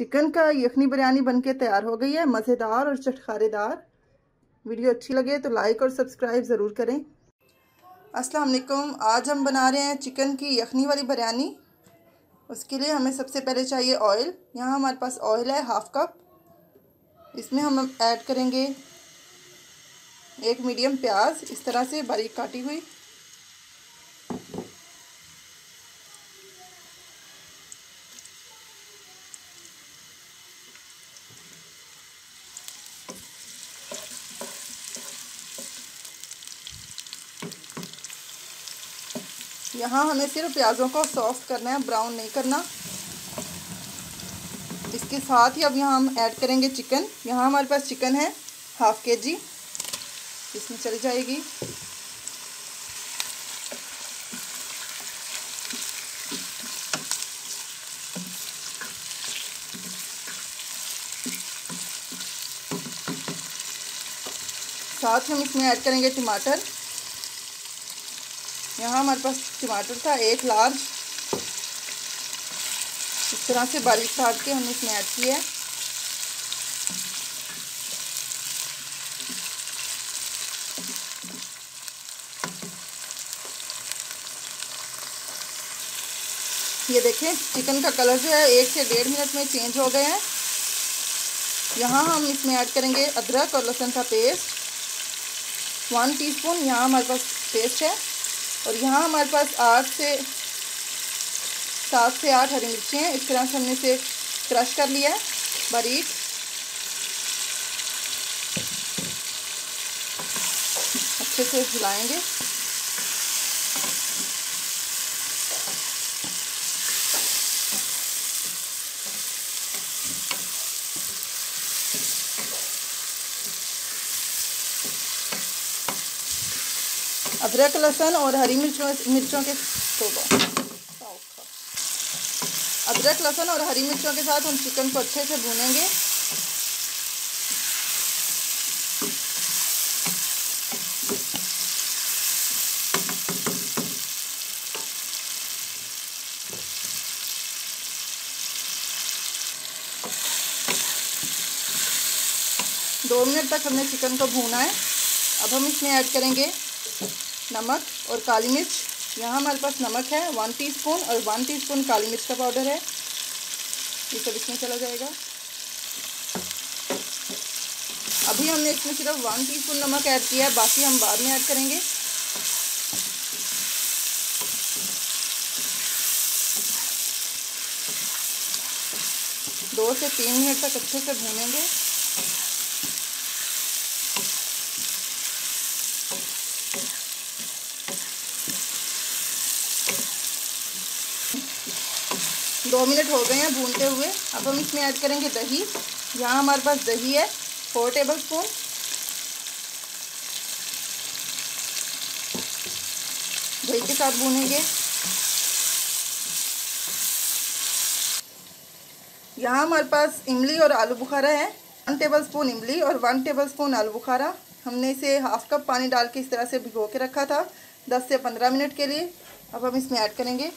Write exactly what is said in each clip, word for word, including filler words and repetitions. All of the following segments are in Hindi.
चिकन का यखनी बिरयानी बनके तैयार हो गई है, मज़ेदार और चटखारेदार। वीडियो अच्छी लगे तो लाइक और सब्सक्राइब ज़रूर करें। अस्सलाम वालेकुम। आज हम बना रहे हैं चिकन की यखनी वाली बिरयानी। उसके लिए हमें सबसे पहले चाहिए ऑयल। यहाँ हमारे पास ऑयल है हाफ कप। इसमें हम ऐड करेंगे एक मीडियम प्याज, इस तरह से बारीक काटी हुई। यहाँ हमें सिर्फ प्याज़ों को सॉफ्ट करना है, ब्राउन नहीं करना। इसके साथ ही अब यहाँ हम ऐड करेंगे चिकन। यहाँ हमारे पास चिकन है हाफ के जी, इसमें चली जाएगी। साथ हम इसमें ऐड करेंगे टमाटर। यहाँ हमारे पास टमाटर था एक लार्ज, इस तरह से बारीक काट के हमने इसमें ऐड किया है। ये देखें चिकन का कलर जो है एक से डेढ़ मिनट में चेंज हो गए हैं। यहाँ हम इसमें ऐड करेंगे अदरक और लहसुन का पेस्ट, वन टीस्पून यहाँ हमारे पास पेस्ट है। और यहाँ हमारे पास आठ से सात से आठ हरी मिर्ची हैं। इस तरह से हमने इसे क्रश कर लिया है बारीक। अच्छे से हिलाएंगे। अदरक लहसुन और हरी मिर्चों मिर्चों के तो अदरक लहसुन और हरी मिर्चों के साथ हम चिकन को अच्छे से भूनेंगे। दो मिनट तक हमने चिकन को भूना है। अब हम इसमें ऐड करेंगे नमक और काली मिर्च। यहाँ हमारे पास नमक है वन टीस्पून और वन टीस्पून काली मिर्च का पाउडर है। ये सब इसमें चला जाएगा। अभी हमने इसमें सिर्फ वन टीस्पून नमक ऐड किया है, बाकी हम बाद में ऐड करेंगे। दो से तीन मिनट तक अच्छे से भूनेंगे। दो मिनट हो गए हैं भूनते हुए। अब हम इसमें ऐड करेंगे दही। यहाँ हमारे पास दही है फोर टेबल स्पून। दही के साथ भूनेंगे। यहाँ हमारे पास इमली और आलू बुखारा है। वन टेबल स्पून इमली और वन टेबल स्पून आलू बुखारा। हमने इसे हाफ कप पानी डाल के इस तरह से भिगो के रखा था दस से पंद्रह मिनट के लिए। अब हम इसमें ऐड करेंगे।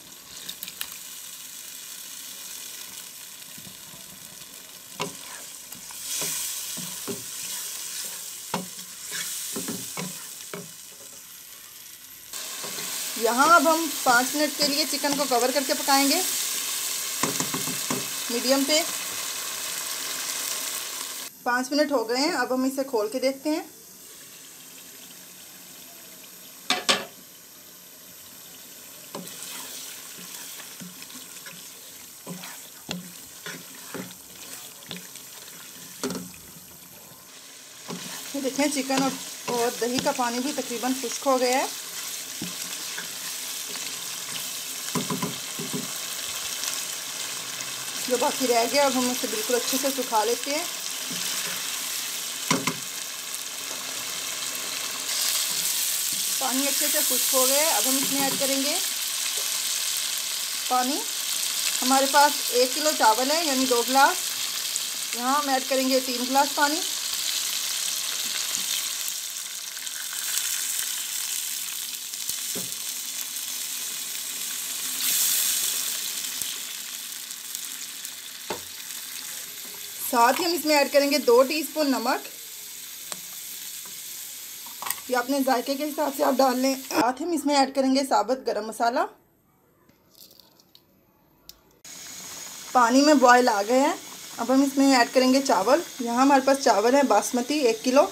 यहाँ अब हम पाँच मिनट के लिए चिकन को कवर करके पकाएंगे मीडियम पे। पाँच मिनट हो गए हैं। अब हम इसे खोल के देखते हैं। ये देखें चिकन और, और दही का पानी भी तकरीबन खुश्क हो गया है। जो बाकी रह गया अब हम इसे बिल्कुल अच्छे से सुखा लेते हैं। पानी अच्छे से खुश्क हो गया है। अब हम इसमें ऐड करेंगे पानी। हमारे पास एक किलो चावल है यानी दो गिलास। यहाँ हम ऐड करेंगे तीन गिलास पानी। साथ ही हम इसमें ऐड करेंगे दो टीस्पून नमक, या अपने जायके के हिसाब से आप डाल लें। साथ ही हम इसमें ऐड करेंगे साबुत गरम मसाला। पानी में बॉयल आ गए हैं, अब हम इसमें ऐड करेंगे चावल। यहाँ हमारे पास चावल है बासमती एक किलो।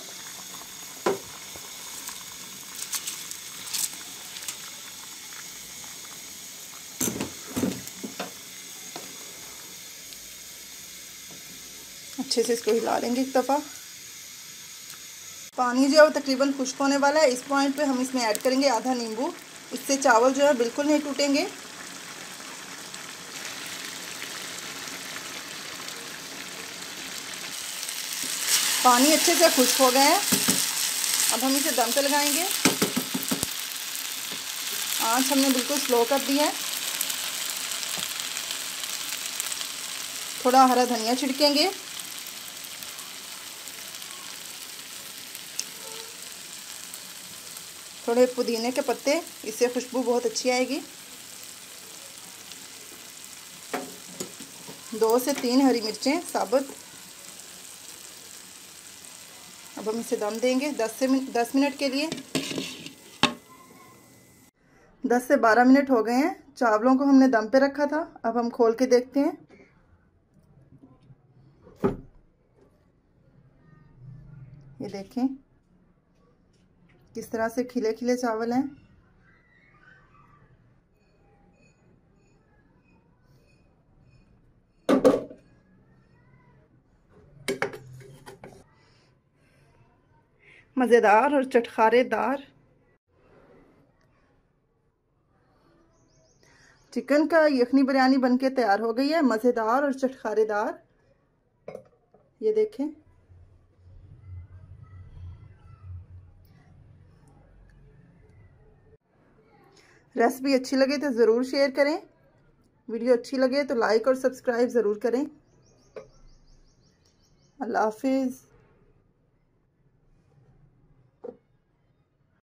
अच्छे से इसको हिला लेंगे एक दफ़ा। पानी जो है वो तकरीबन खुश्क होने वाला है। इस पॉइंट पे हम इसमें ऐड करेंगे आधा नींबू। इससे चावल जो है बिल्कुल नहीं टूटेंगे। पानी अच्छे से खुश्क हो गए हैं, अब हम इसे दम पे लगाएंगे। आंच हमने बिल्कुल स्लो कर दी है। थोड़ा हरा धनिया छिड़केंगे। थोड़े पुदीने के पत्ते, इससे खुशबू बहुत अच्छी आएगी। दो से तीन हरी मिर्चें साबुत। अब हम इसे दम देंगे दस से दस मिनट के लिए। दस से बारह मिनट हो गए हैं। चावलों को हमने दम पे रखा था, अब हम खोल के देखते हैं। ये देखें किस तरह से खिले खिले चावल हैं। मज़ेदार और चटखारेदार चिकन का यखनी बिरयानी बनके तैयार हो गई है। मज़ेदार और चटखारेदार, ये देखें। रेसिपी अच्छी लगे तो ज़रूर शेयर करें। वीडियो अच्छी लगे तो लाइक और सब्सक्राइब ज़रूर करें। अल्लाह हाफिज़।